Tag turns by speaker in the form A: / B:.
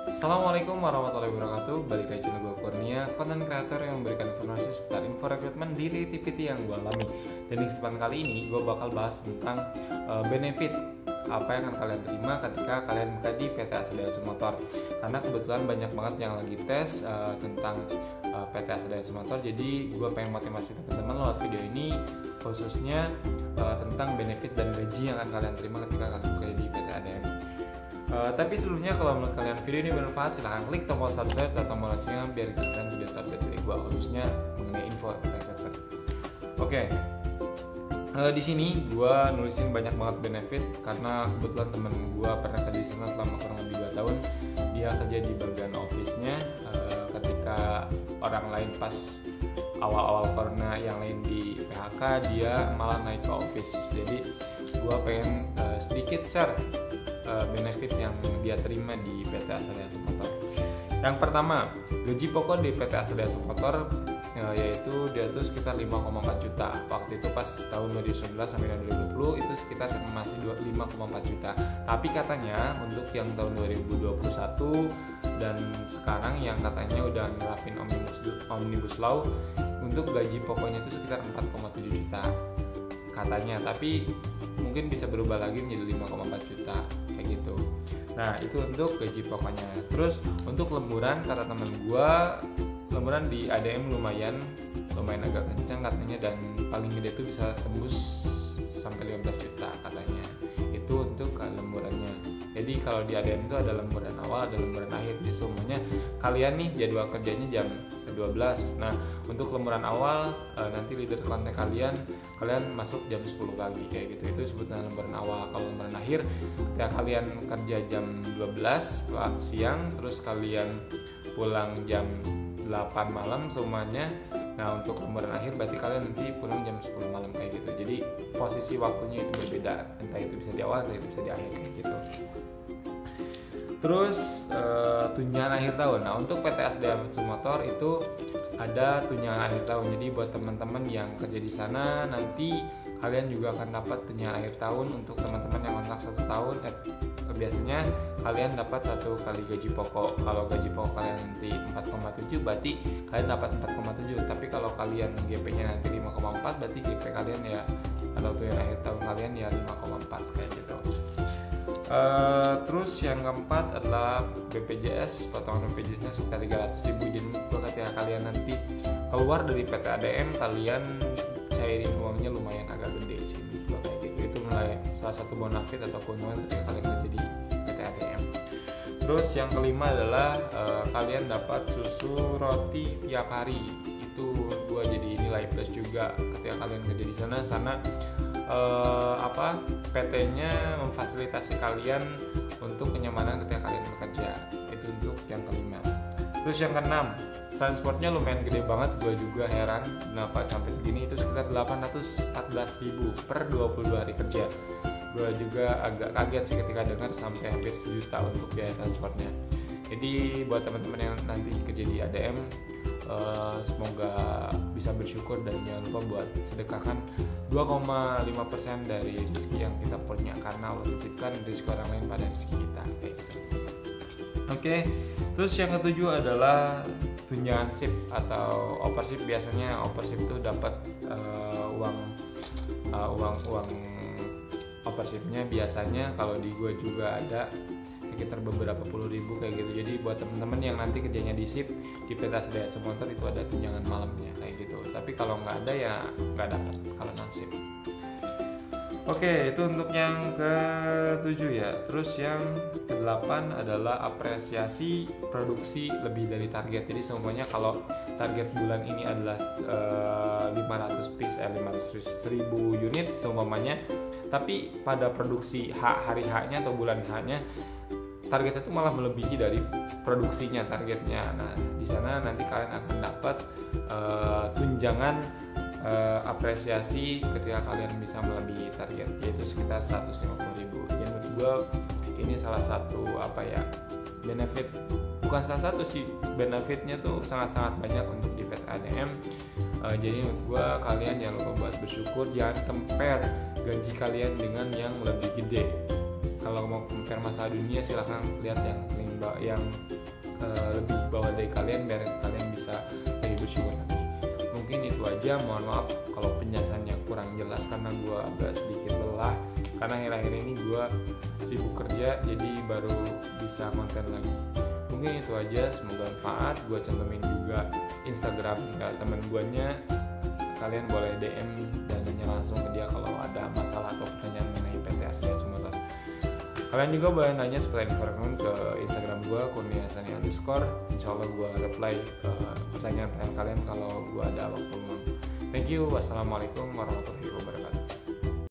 A: Assalamualaikum warahmatullahi wabarakatuh. Balik lagi channel gue Kurnia, konten kreator yang memberikan informasi seputar info rekrutmen di relativity yang gue alami. Dan di kesempatan kali ini gue bakal bahas tentang benefit apa yang akan kalian terima ketika kalian buka di PT Asadaya Motor. Karena kebetulan banyak banget yang lagi tes tentang PT Asadaya Motor. Jadi gue pengen motivasi teman-teman lewat video ini, khususnya tentang benefit dan gaji yang akan kalian terima ketika kalian buka di PT ADM. Tapi sebelumnya, kalau menurut kalian video ini bermanfaat, silahkan klik tombol subscribe atau tombol loncengnya biar kalian tidak update dari gue, khususnya mengenai info rekrutmen. Oke, di sini gue nulisin banyak banget benefit karena kebetulan temen gue pernah kerja di sana selama kurang lebih 2 tahun. Dia kerja di bagian office-nya ketika orang lain pas awal-awal corona yang lain di PHK, dia malah naik ke office. Jadi gue pengen sedikit share benefit yang dia terima di PT Asadaya Motor. Yang pertama, gaji pokok di PT Asadaya Motor yaitu dia tuh sekitar 5,4 juta. Waktu itu pas tahun 2019 sampai 2020 itu sekitar masih 5,4 juta. Tapi katanya untuk yang tahun 2021 dan sekarang yang katanya udah nerapin Omnibus Law, untuk gaji pokoknya itu sekitar 4,7 juta katanya, tapi mungkin bisa berubah lagi menjadi 5,4 juta kayak gitu. Nah, itu untuk gaji pokoknya. Terus untuk lemburan, kata temen gua, lemburan di ADM lumayan agak kencang katanya, dan paling gede itu bisa tembus sampai 15 juta katanya. Itu untuk lemburannya. Jadi kalau di ADM itu ada lemburan awal, ada lemburan akhir. Jadi semuanya kalian nih jadwal kerjanya jam 12. Nah, untuk lemburan awal nanti leader kontak kalian masuk jam 10 pagi kayak gitu. Itu disebutnya lemburan awal. Kalau lemburan akhir ya kalian kerja jam 12 siang, terus kalian pulang jam 8 malam semuanya. Nah, untuk lemburan akhir berarti kalian nanti pulang jam 10 malam kayak gitu. Jadi posisi waktunya itu berbeda, entah itu bisa di awal, entah itu bisa di akhir kayak gitu. Terus tunjangan akhir tahun. Nah, untuk PT Asadaya Motor itu ada tunjangan akhir tahun. Jadi buat teman-teman yang kerja di sana, nanti kalian juga akan dapat tunjangan akhir tahun. Untuk teman-teman yang kontrak 1 tahun, biasanya kalian dapat 1 kali gaji pokok. Kalau gaji pokok kalian nanti 4,7, berarti kalian dapat 4,7. Tapi kalau kalian GP-nya nanti 5,4, berarti GP kalian ya, atau tunjangan akhir tahun kalian ya 5,4 kayak gitu. Terus yang keempat adalah BPJS. Potongan BPJS-nya sekitar 300.000. Jadi ketika kalian nanti keluar dari PT ADM, kalian cairin uangnya lumayan agak gede sih kayak gitu. Itu mulai salah satu bonafit atau keuntungan ketika kalian kerja di PT ADM. Terus yang kelima adalah kalian dapat susu roti tiap hari. Itu gua jadi nilai plus juga ketika kalian kerja di sana PT-nya memfasilitasi kalian untuk kenyamanan ketika kalian bekerja. Itu untuk yang kelima. Terus yang keenam, transportnya lumayan gede banget. Gue juga heran kenapa sampai segini. Itu sekitar 814.000 per 22 hari kerja. Gue juga agak kaget sih ketika dengar sampai hampir 1 juta untuk biaya transportnya. Jadi buat teman-teman yang nanti kerja di ADM, semoga bisa bersyukur dan jangan lupa buat sedekahkan 2,5% dari rezeki yang kita punya, karena Allah titipkan rezeki orang lain pada rezeki kita kayak gitu. Oke, terus yang ketujuh adalah tunjangan shift atau overship. Biasanya overship itu dapat uang overshipnya. Biasanya kalau di gua juga ada sekitar beberapa puluh ribu kayak gitu. Jadi buat temen-temen yang nanti kerjanya di shift di PT Asadaya Motor itu ada tunjangan malamnya kayak gitu. Tapi kalau nggak ada ya nggak dapat kalau non shift. Oke, itu untuk yang ke-7 ya. Terus yang ke-8 adalah apresiasi produksi lebih dari target. Jadi semuanya kalau target bulan ini adalah 500.000 unit semuanya, tapi pada produksi hari H-nya atau bulan H-nya targetnya itu malah melebihi dari produksinya targetnya. Nah, di sana nanti kalian akan dapat tunjangan apresiasi ketika kalian bisa melebihi target, yaitu sekitar 150.000. Jadi menurut gue ini salah satu benefit, bukan salah satu sih, benefitnya tuh sangat-sangat banyak untuk di PT ADM. Jadi menurut gue kalian jangan lupa buat bersyukur, jangan compare gaji kalian dengan yang lebih gede. Kalau mau compare masalah dunia silahkan lihat yang link yang lebih bawah dari kalian, biar kalian bisa lebih bersyukur lagi. Mungkin itu aja, mohon maaf kalau penjelasannya kurang jelas karena gue agak sedikit lelah karena akhir-akhir ini gue sibuk kerja, jadi baru bisa konten lagi. Mungkin itu aja, semoga manfaat. Gue cantumin juga Instagram teman guanya, kalian boleh DM dan nanya langsung ke dia kalau ada masalah atau pertanyaan mengenai PT Aslian Sumber. Kalian juga boleh nanya seputar informasi ke Instagram gue @kurniasani_. Insya Allah gue reply pertanyaan kalian kalau gue ada waktu luang. Thank you. Wassalamualaikum warahmatullahi wabarakatuh.